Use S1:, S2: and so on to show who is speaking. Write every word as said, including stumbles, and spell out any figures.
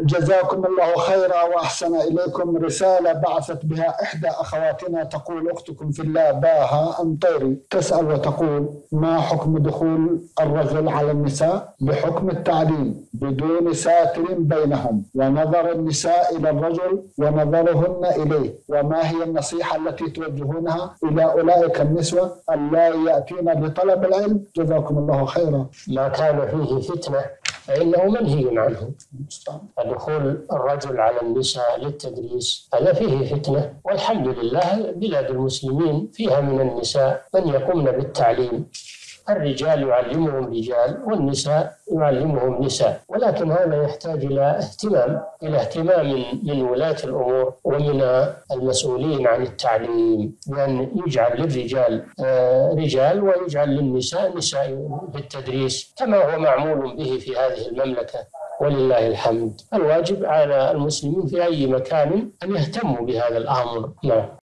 S1: جزاكم الله خيرا وأحسن إليكم. رسالة بعثت بها إحدى أخواتنا تقول: أختكم في الله باها أنطيري تسأل وتقول: ما حكم دخول الرجل على النساء بحكم التعليم بدون ساتر بينهم ونظر النساء إلى الرجل ونظرهن إليه، وما هي النصيحة التي توجهونها إلى أولئك النسوة اللائي يأتين لطلب العلم؟ جزاكم الله خيرا.
S2: ما كان فيه فتنة فإنه منهي عنه. دخول الرجل على النساء للتدريس هذا فيه فتنة، والحمد لله بلاد المسلمين فيها من النساء من يقومن بالتعليم. الرجال يعلمهم رجال والنساء يعلمهم نساء، ولكن هذا يحتاج إلى اهتمام إلى اهتمام من ولاة الأمور ومن المسؤولين عن التعليم، بأن يجعل للرجال رجال ويجعل للنساء نساء بالتدريس كما هو معمول به في هذه المملكة ولله الحمد. الواجب على المسلمين في أي مكان أن يهتموا بهذا الأمر. نعم.